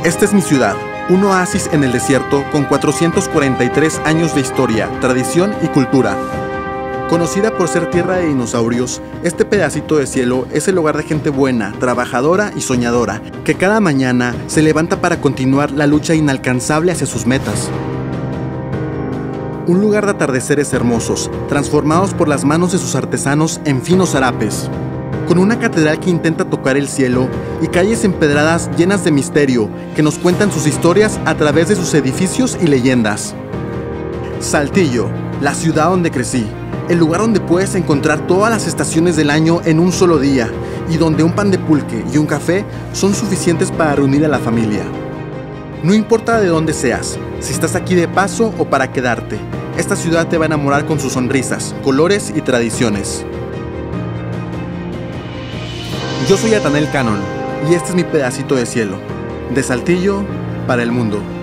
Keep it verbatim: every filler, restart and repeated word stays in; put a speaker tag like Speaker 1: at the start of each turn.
Speaker 1: Esta es mi ciudad, un oasis en el desierto con cuatrocientos cuarenta y tres años de historia, tradición y cultura. Conocida por ser tierra de dinosaurios, este pedacito de cielo es el hogar de gente buena, trabajadora y soñadora, que cada mañana se levanta para continuar la lucha inalcanzable hacia sus metas. Un lugar de atardeceres hermosos, transformados por las manos de sus artesanos en finos harapes. Con una catedral que intenta tocar el cielo y calles empedradas llenas de misterio que nos cuentan sus historias a través de sus edificios y leyendas. Saltillo, la ciudad donde crecí, el lugar donde puedes encontrar todas las estaciones del año en un solo día y donde un pan de pulque y un café son suficientes para reunir a la familia. No importa de dónde seas, si estás aquí de paso o para quedarte, esta ciudad te va a enamorar con sus sonrisas, colores y tradiciones. Yo soy Atanel Cannon y este es mi pedacito de cielo, de Saltillo para el mundo.